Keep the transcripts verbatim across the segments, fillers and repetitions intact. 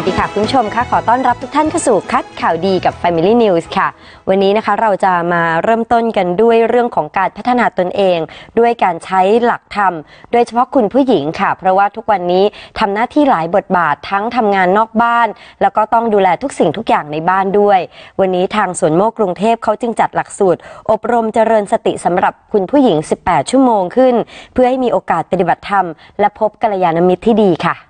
วัสดีค่ะคุณผู้ชมค่ะขอต้อนรับทุกท่านเข้าสู่คัดข่าวดีกับ Family News ค่ะวันนี้นะคะเราจะมาเริ่มต้นกันด้วยเรื่องของการพัฒนาตนเองด้วยการใช้หลักธรรมโดยเฉพาะคุณผู้หญิงค่ะเพราะว่าทุกวันนี้ทำหน้าที่หลายบทบาททั้งทำงานนอกบ้านแล้วก็ต้องดูแลทุกสิ่งทุกอย่างในบ้านด้วยวันนี้ทางสวนโมกกรุงเทพเขาจึงจัดหลักสูตรอบรมเจริญสติสำหรับคุณผู้หญิงสิบแปดชั่วโมงขึ้นเพื่อให้มีโอกาสปฏิบัติธรรมและพบกัลยาณมิตรที่ดีค่ะ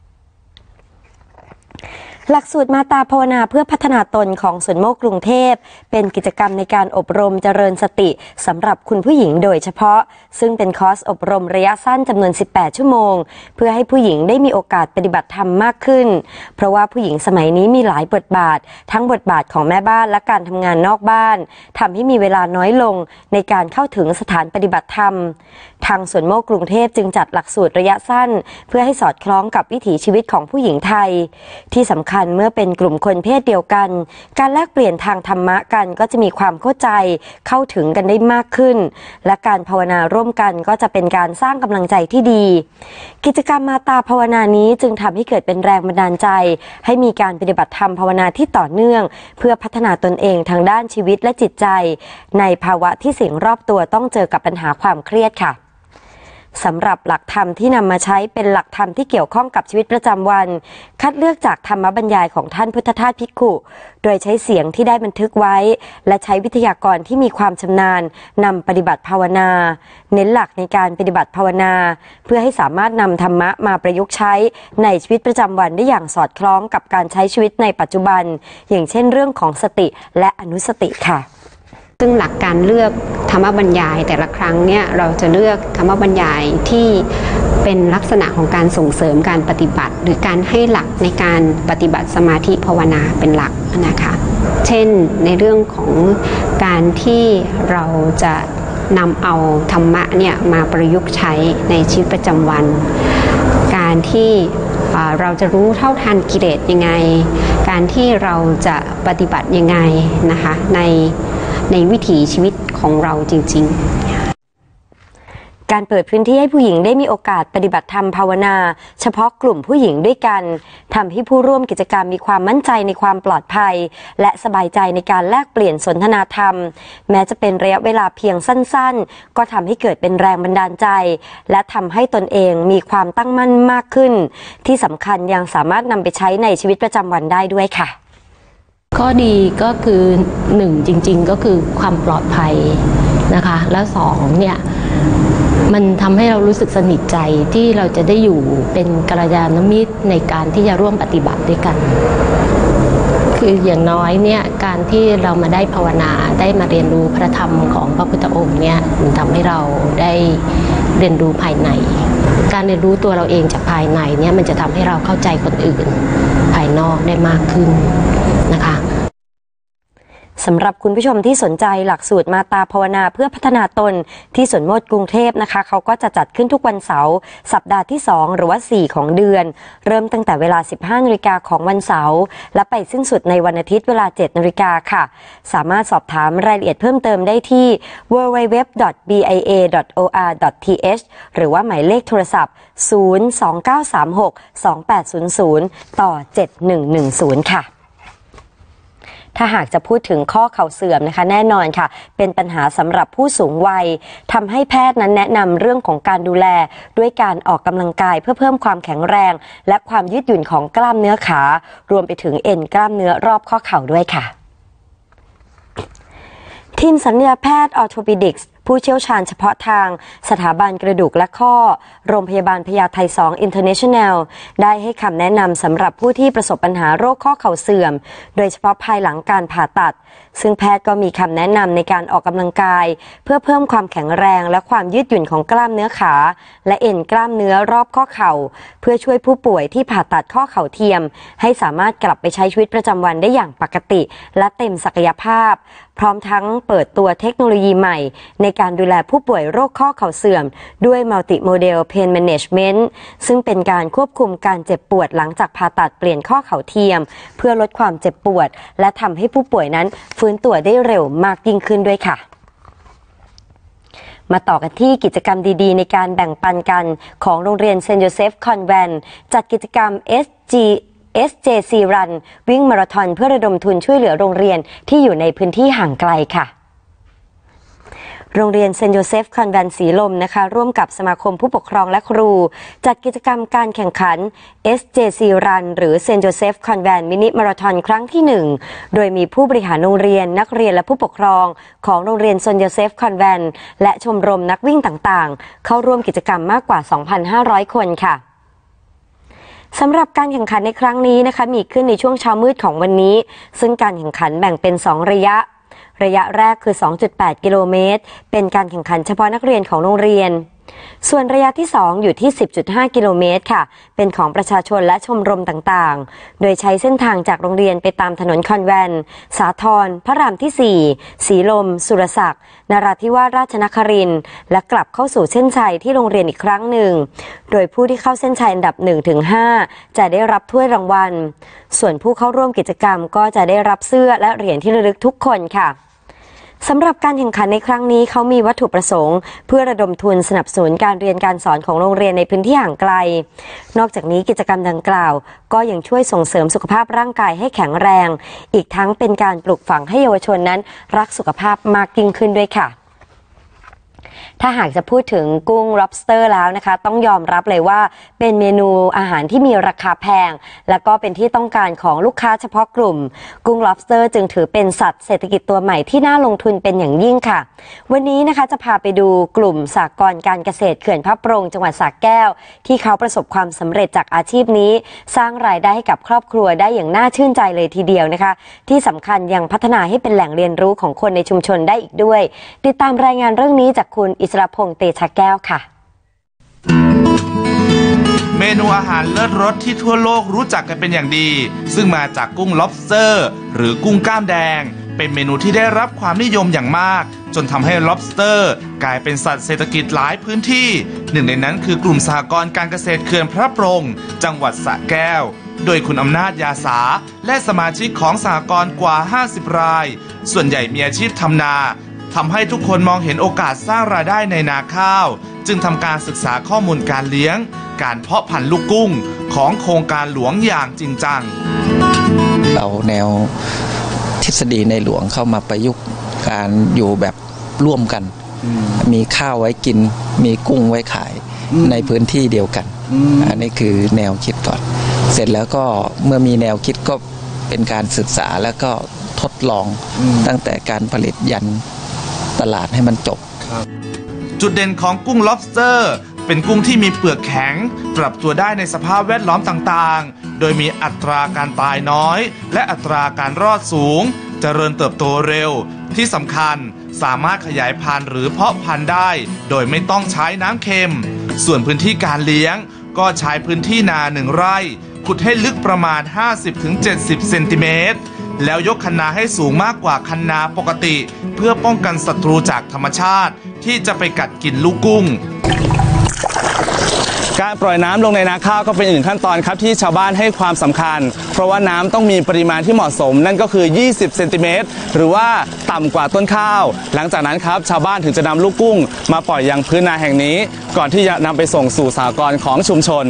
หลักสูตรมาตาภาวนาเพื่อพัฒนาตนของสวนโมกกรุงเทพเป็นกิจกรรมในการอบรมเจริญสติสำหรับคุณผู้หญิงโดยเฉพาะซึ่งเป็นคอร์สอบรมระยะสั้นจำนวนสิบแปดชั่วโมงเพื่อให้ผู้หญิงได้มีโอกาสปฏิบัติธรรมมากขึ้นเพราะว่าผู้หญิงสมัยนี้มีหลายบทบาททั้งบทบาทของแม่บ้านและการทำงานนอกบ้านทำให้มีเวลาน้อยลงในการเข้าถึงสถานปฏิบัติธรรมทางสวนโมกกรุงเทพจึงจัดหลักสูตรระยะสั้นเพื่อให้สอดคล้องกับวิถีชีวิตของผู้หญิงไทยที่สำคัญเมื่อเป็นกลุ่มคนเพศเดียวกันการแลกเปลี่ยนทางธรรมะกันก็จะมีความเข้าใจเข้าถึงกันได้มากขึ้นและการภาวนาร่วมกันก็จะเป็นการสร้างกำลังใจที่ดีกิจกรรมมาตาภาวนานี้จึงทำให้เกิดเป็นแรงบันดาลใจให้มีการปฏิบัติธรรมภาวนาที่ต่อเนื่องเพื่อพัฒนาตนเองทางด้านชีวิตและจิตใจในภาวะที่สิ่งรอบตัวต้องเจอกับปัญหาความเครียดค่ะสำหรับหลักธรรมที่นำมาใช้เป็นหลักธรรมที่เกี่ยวข้องกับชีวิตประจำวันคัดเลือกจากธรรมบรรยายของท่านพุทธทาสภิกขุโดยใช้เสียงที่ได้บันทึกไว้และใช้วิทยากรที่มีความชำนาญนำปฏิบัติภาวนาเน้นหลักในการปฏิบัติภาวนาเพื่อให้สามารถนำธรรมะมาประยุกต์ใช้ในชีวิตประจำวันได้อย่างสอดคล้องกับการใช้ชีวิตในปัจจุบันอย่างเช่นเรื่องของสติและอนุสติค่ะซึ่งหลักการเลือกธรรมบรรยายแต่ละครั้งเนี่ยเราจะเลือกธรรมบรรยายที่เป็นลักษณะของการส่งเสริมการปฏิบัติหรือการให้หลักในการปฏิบัติสมาธิภาวนาเป็นหลักนะคะเช่นในเรื่องของการที่เราจะนำเอาธรรมะเนี่ยมาประยุกต์ใช้ในชีวิตประจำวันการที่เราจะรู้เท่าทันกิเลสยังไงการที่เราจะปฏิบัติยังไงนะคะในในวิถีชีวิตของเราจริงๆการเปิดพื้นที่ให้ผู้หญิงได้มีโอกาสปฏิบัติธรรมภาวนาเฉพาะกลุ่มผู้หญิงด้วยกันทำให้ผู้ร่วมกิจกรรมมีความมั่นใจในความปลอดภัยและสบายใจในการแลกเปลี่ยนสนทนาธรรมแม้จะเป็นระยะเวลาเพียงสั้นๆก็ทำให้เกิดเป็นแรงบันดาลใจและทำให้ตนเองมีความตั้งมั่นมากขึ้นที่สำคัญยังสามารถนำไปใช้ในชีวิตประจำวันได้ด้วยค่ะข้อดีก็คือหนึ่งจริงๆก็คือความปลอดภัยนะคะแล้วสองเนี่ยมันทำให้เรารู้สึกสนิทใจที่เราจะได้อยู่เป็นกัลยาณมิตรในการที่จะร่วมปฏิบัติด้วยกันคืออย่างน้อยเนี่ยการที่เรามาได้ภาวนาได้มาเรียนรู้พระธรรมของพระพุทธองค์เนี่ยมันทำให้เราได้เรียนรู้ภายในการเรียนรู้ตัวเราเองจากภายในเนี่ยมันจะทำให้เราเข้าใจคนอื่นภายนอกได้มากขึ้นนะคะสำหรับคุณผู้ชมที่สนใจหลักสูตรมาตาภาวนาเพื่อพัฒนาตนที่สวนโมกกรุงเทพนะคะเขาก็จะจัดขึ้นทุกวันเสาร์สัปดาห์ที่สองหรือว่าสี่ของเดือนเริ่มตั้งแต่เวลา สิบห้านาฬิกาของวันเสาร์และไปสิ้นสุดในวันอาทิตย์เวลา เจ็ดนาฬิกาค่ะสามารถสอบถามรายละเอียดเพิ่มเติมได้ที่ ดับเบิลยู ดับเบิลยู ดับเบิลยู ดอท บี ไอ เอ ดอท โอ อาร์ ดอท ที เอช หรือว่าหมายเลขโทรศัพท์ศูนย์ สอง เก้า สาม หก สอง แปด ศูนย์ ศูนย์ต่อเจ็ดหนึ่งหนึ่งศูนย์ค่ะถ้าหากจะพูดถึงข้อเข่าเสื่อมนะคะแน่นอนค่ะเป็นปัญหาสำหรับผู้สูงวัยทำให้แพทย์นั้นแนะนำเรื่องของการดูแลด้วยการออกกำลังกายเพื่อเพิ่มความแข็งแรงและความยืดหยุ่นของกล้ามเนื้อขารวมไปถึงเอ็นกล้ามเนื้อรอบข้อเข่าด้วยค่ะทีมศัลยแพทย์ออร์โทปิดิกส์ผู้เชี่ยวชาญเฉพาะทางสถาบันกระดูกและข้อโรงพยาบาลพญาไทสอง International ได้ให้คำแนะนำสำหรับผู้ที่ประสบปัญหาโรคข้อเข่าเสื่อมโดยเฉพาะภายหลังการผ่าตัดซึ่งแพทย์ก็มีคำแนะนำในการออกกำลังกายเพื่อเพิ่มความแข็งแรงและความยืดหยุ่นของกล้ามเนื้อขาและเอ็นกล้ามเนื้อรอบข้อเข่าเพื่อช่วยผู้ป่วยที่ผ่าตัดข้อเข่าเทียมให้สามารถกลับไปใช้ชีวิตประจำวันได้อย่างปกติและเต็มศักยภาพพร้อมทั้งเปิดตัวเทคโนโลยีใหม่ในการดูแลผู้ป่วยโรคข้อเข่าเสื่อมด้วย Multi Model Pain Management ซึ่งเป็นการควบคุมการเจ็บปวดหลังจากผ่าตัดเปลี่ยนข้อเข่าเทียมเพื่อลดความเจ็บปวดและทำให้ผู้ป่วยนั้นฟื้นตัวได้เร็วมากยิ่งขึ้นด้วยค่ะมาต่อกันที่กิจกรรมดีๆในการแบ่งปันกันของโรงเรียนเซนต์โยเซฟคอนแวนต์จัดกิจกรรม เอส จีเอส เจ ซี Run วิ่งมาราธอนเพื่อระดมทุนช่วยเหลือโรงเรียนที่อยู่ในพื้นที่ห่างไกลค่ะโรงเรียนเซนต์โยเซฟคอนแวนต์สีลมนะคะร่วมกับสมาคมผู้ปกครองและครูจัดกิจกรรมการแข่งขัน เอส เจ ซี Run หรือเซนต์โยเซฟคอนแวนต์มินิมาราธอนครั้งที่หนึ่งโดยมีผู้บริหารโรงเรียนนักเรียนและผู้ปกครองของโรงเรียนเซนต์โยเซฟคอนแวนต์และชมรมนักวิ่งต่างๆเข้าร่วมกิจกรรมมากกว่า สองพันห้าร้อย คนค่ะสำหรับการแข่งขันในครั้งนี้นะคะมีขึ้นในช่วงเช้ามืดของวันนี้ซึ่งการแข่งขันแบ่งเป็นสองระยะระยะแรกคือ สองจุดแปด กิโลเมตรเป็นการแข่งขันเฉพาะนักเรียนของโรงเรียนส่วนระยะที่สองอยู่ที่ สิบจุดห้า กิโลเมตรค่ะเป็นของประชาชนและชมรมต่างๆโดยใช้เส้นทางจากโรงเรียนไปตามถนนคอนแวนต์สาทรพระรามที่สี่สีลมสุรศักดิ์นราธิวาสราชนครินทร์และกลับเข้าสู่เส้นชัยที่โรงเรียนอีกครั้งหนึ่งโดยผู้ที่เข้าเส้นชัยอันดับ หนึ่งถึงห้า จะได้รับถ้วยรางวัลส่วนผู้เข้าร่วมกิจกรรมก็จะได้รับเสื้อและเหรียญที่ระลึกทุกคนค่ะสำหรับการแข่งขันในครั้งนี้เขามีวัตถุประสงค์เพื่อระดมทุนสนับสนุนการเรียนการสอนของโรงเรียนในพื้นที่ห่างไกลนอกจากนี้กิจกรรมดังกล่าวก็ยังช่วยส่งเสริมสุขภาพร่างกายให้แข็งแรงอีกทั้งเป็นการปลูกฝังให้เยาวชนนั้นรักสุขภาพมากยิ่งขึ้นด้วยค่ะถ้าหากจะพูดถึงกุ้ง lobster แล้วนะคะต้องยอมรับเลยว่าเป็นเมนูอาหารที่มีราคาแพงและก็เป็นที่ต้องการของลูกค้าเฉพาะกลุ่มกุ้ง lobster จึงถือเป็นสัตว์เศรษฐกิจตัวใหม่ที่น่าลงทุนเป็นอย่างยิ่งค่ะวันนี้นะคะจะพาไปดูกลุ่มสหกรณ์การเกษตรเขื่อนพระโปร่งจังหวัดสระแก้วที่เขาประสบความสำเร็จจากอาชีพนี้สร้างรายได้ให้กับครอบครัวได้อย่างน่าชื่นใจเลยทีเดียวนะคะที่สำคัญยังพัฒนาให้เป็นแหล่งเรียนรู้ของคนในชุมชนได้อีกด้วยติดตามรายงานเรื่องนี้จากคุณอิสระพงษ์เตชะแก้วค่ะเมนูอาหารเลิศรสที่ทั่วโลกรู้จักกันเป็นอย่างดีซึ่งมาจากกุ้ง lobster หรือกุ้งกล้ามแดงเป็นเมนูที่ได้รับความนิยมอย่างมากจนทำให้ lobster กลายเป็นสัตว์เศรษฐกิจหลายพื้นที่หนึ่งในนั้นคือกลุ่มสหกรณ์การเกษตรเขื่อนพระโปร่งจังหวัดสระแก้วโดยคุณอำนาจยาสาและสมาชิกของสหกรณ์กว่าห้าสิบรายส่วนใหญ่มีอาชีพทำนาทำให้ทุกคนมองเห็นโอกาสสร้างรายได้ในนาข้าวจึงทำการศึกษาข้อมูลการเลี้ยงการเพาะพันธุ์ลูกกุ้งของโครงการหลวงอย่างจริงจังเอาแนวทฤษฎีในหลวงเข้ามาประยุกต์การอยู่แบบร่วมกันมีข้าวไว้กินมีกุ้งไว้ขายในพื้นที่เดียวกันอันนี้คือแนวคิดก่อนเสร็จแล้วก็เมื่อมีแนวคิดก็เป็นการศึกษาแล้วก็ทดลองตั้งแต่การผลิตยันตลาดให้มันจบจุดเด่นของกุ้ง lobster เป็นกุ้งที่มีเปลือกแข็งปรับตัวได้ในสภาพแวดล้อมต่างๆโดยมีอัตราการตายน้อยและอัตราการรอดสูงเจริญเติบโตเร็วที่สำคัญสามารถขยายพันธุ์หรือเพาะพันธุ์ได้โดยไม่ต้องใช้น้ำเค็มส่วนพื้นที่การเลี้ยงก็ใช้พื้นที่นาหนึ่งไร่ขุดให้ลึกประมาณ ห้าสิบถึงเจ็ดสิบ เซนติเมตรแล้วยกคันนาให้สูงมากกว่าคันนาปกติเพื่อป้องกันศัตรูจากธรรมชาติที่จะไปกัดกินลูกกุ้งการปล่อยน้ำลงในนาข้าวก็เป็นอีกหนึ่งขั้นตอนครับที่ชาวบ้านให้ความสำคัญเพราะว่าน้ำต้องมีปริมาณที่เหมาะสมนั่นก็คือยี่สิบเซนติเมตรหรือว่าต่ำกว่าต้นข้าวหลังจากนั้นครับชาวบ้านถึงจะนำลูกกุ้งมาปล่อยยังพื้นนาแห่งนี้ก่อนที่จะนำไปส่งสู่สหกรณ์ของชุมชน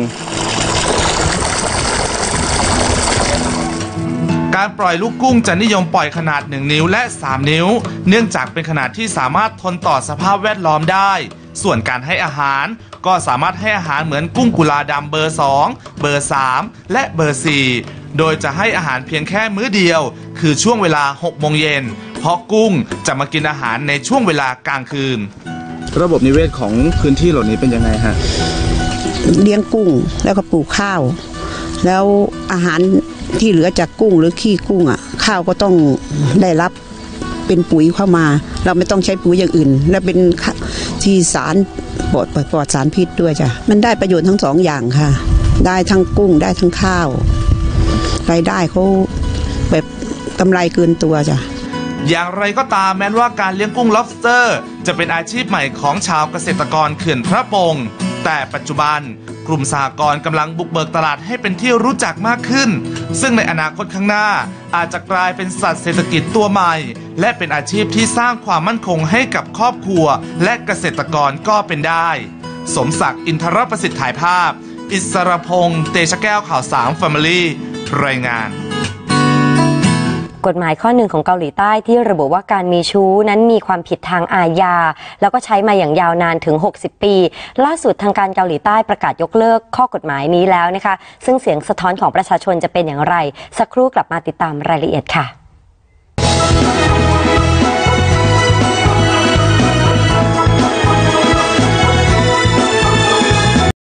การปล่อยลูกกุ้งจะนิยมปล่อยขนาดหนึ่งนิ้วและสามนิ้วเนื่องจากเป็นขนาดที่สามารถทนต่อสภาพแวดล้อมได้ส่วนการให้อาหารก็สามารถให้อาหารเหมือนกุ้งกุลาดำเบอร์สองเบอร์สามและเบอร์สี่โดยจะให้อาหารเพียงแค่มื้อเดียวคือช่วงเวลาหกโมงเย็นเพราะกุ้งจะมากินอาหารในช่วงเวลากลางคืนระบบนิเวศของพื้นที่เหล่านี้เป็นยังไงฮะเลี้ยงกุ้งแล้วก็ปลูกข้าวแล้วอาหารที่เหลือจากกุ้งหรือขี้กุ้งอ่ะข้าวก็ต้องได้รับเป็นปุ๋ยเข้ามาเราไม่ต้องใช้ปุ๋ยอย่างอื่นและเป็นที่สารปลอดปลอดสารพิษด้วยจ้ะมันได้ประโยชน์ทั้งสองอย่างค่ะได้ทั้งกุ้งได้ทั้งข้าวรายได้เขาแบบกำไรเกินตัวจ้ะอย่างไรก็ตามแม้ว่าการเลี้ยงกุ้ง lobster จะเป็นอาชีพใหม่ของชาวเกษตรกรเขื่อนพระโปร่งแต่ปัจจุบันกลุ่มสหกรณ์กำลังบุกเบิกตลาดให้เป็นที่รู้จักมากขึ้นซึ่งในอนาคตข้างหน้าอาจจะกลายเป็นสัตว์เศรษฐกิจตัวใหม่และเป็นอาชีพที่สร้างความมั่นคงให้กับครอบครัวและเกษตรกรก็เป็นได้สมศักดิ์อินทรประสิทธิ์ถ่ายภาพอิสรพงษ์เตชะแก้วข่าวสาม Family รายงานกฎหมายข้อหนึ่งของเกาหลีใต้ที่ระบุว่าการมีชู้นั้นมีความผิดทางอาญาแล้วก็ใช้มาอย่างยาวนานถึงหกสิบปีล่าสุดทางการเกาหลีใต้ประกาศยกเลิกข้อกฎหมายนี้แล้วนะคะซึ่งเสียงสะท้อนของประชาชนจะเป็นอย่างไรสักครู่กลับมาติดตามรายละเอียดค่ะ